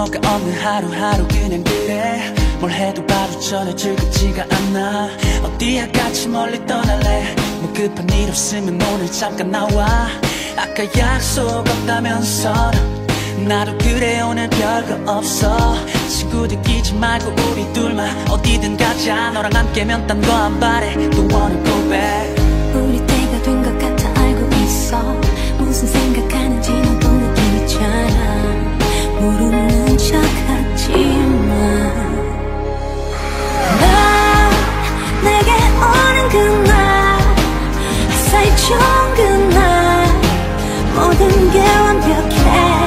너가 없는 하루하루 그냥 그래. 뭘 해도 바로 전에 즐겁지가 않아. 어디야 같이 멀리 떠날래. 뭐 급한 일 없으면 오늘 잠깐 나와. 아까 약속 없다면서 나도 그래 오늘 별거 없어. 친구들 끼지 말고 우리 둘만 어디든 가자. 너랑 함께면 딴 거 안 바래. Don't wanna go back. 우리 때가 된 것 같아 알고 있어. 무슨 생각하는지 너도 느끼잖아. 모르는 척하지마. 나 내게 오는 그날 햇살 좋은 그날 모든 게 완벽해.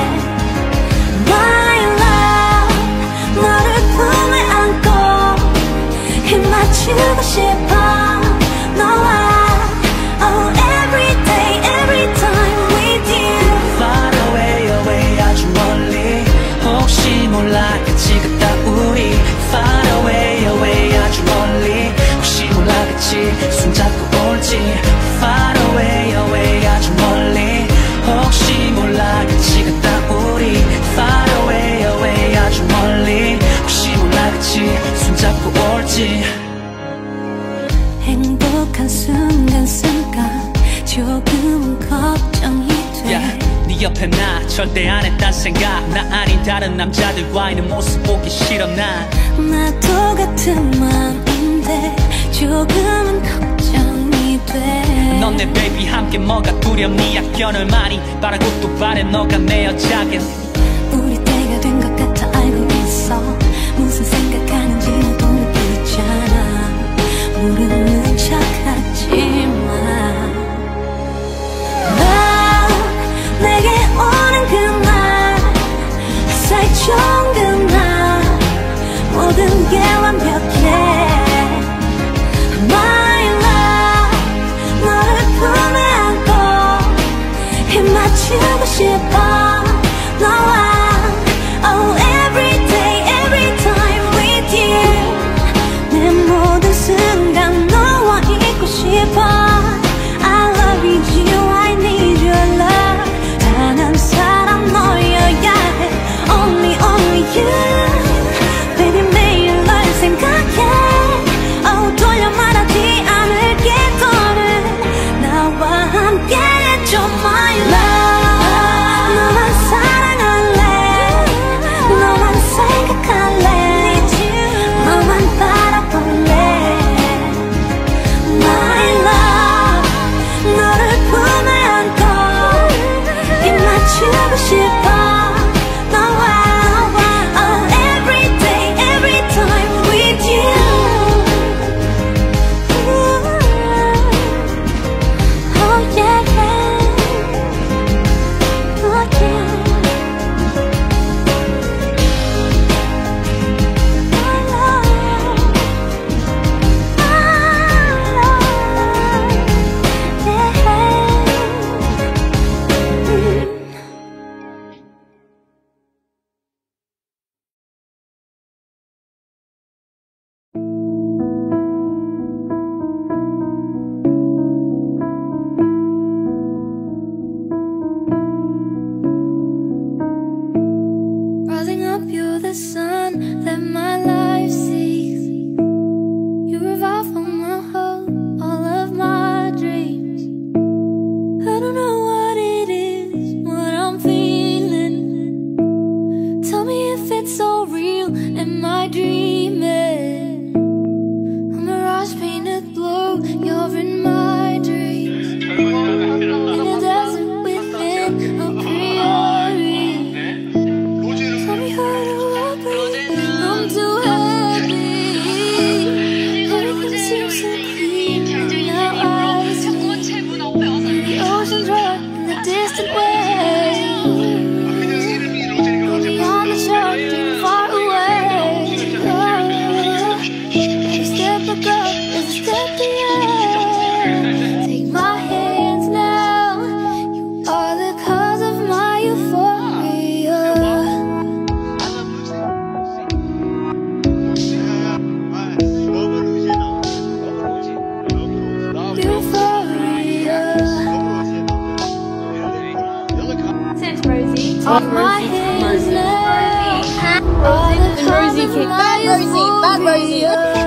My love 너를 품에 안고 힘 맞추고 싶어. 너와 Oh every day every time with you. Far away away 아주 멀리. 혹시 몰라 같이 갔다 우리. Far away away 아주 멀리. 혹시 몰라 같이 손잡고 올지. Far away away 아주 멀리. 혹시 몰라 같이 갔다 우리. Far away away 아주 멀리. 혹시 몰라 같이 손잡고 올지. 행복한 순간순간 조금은 걱정이 돼. 네 옆에 나 절대 안 했단 생각. 나 아닌 다른 남자들과 있는 모습 보기 싫어 난. 나도 같은 맘인데 조금은 걱정이 돼. 넌 내 베이비 함께 뭐가 두렵니. 약견을 많이 바라고 또 바래 너가 내 여자겐. 우리 때가 된 것 같아 알고 있어. 무슨 생각하는지 너도 느끼잖아. 모르는 척하지마. 나 내게 오는 그날 햇살 좋은 그날 모든 게 완벽해. My love 너를 품에 안고 힘 맞추고 싶어. 너와 Oh every day every time with you. 내 모든 순간 너와 있고 싶어. I love you I need your love. 단 한 사람 너여야 해. Only you. Baby 매일 널 생각해. Oh 돌려 말하지 않을게 더는. 나와 함께 해줘 my love. 너만 사랑할래. 너만 생각할래. 너만 바라볼래. My love 너를 품에 안고 힘 맞추고 싶어. 너와 Oh every day every time with you. Oh yeah Oh yeah. Rising up, you're the sun that my life sees. You revolve on my hope, all of my dreams. I don't know what it is, what I'm feeling. Tell me if it's so real, am I dreaming? A mirage painted blue, you're in my dreams. In a desert within a priori. Tell me how to walk with you, I'm too happy. Everything seems so clean in our eyes. The ocean's roar in the distant west. Go beyond the shore, dreaming far away. Every step I go is a step beyond. Bad Rosie.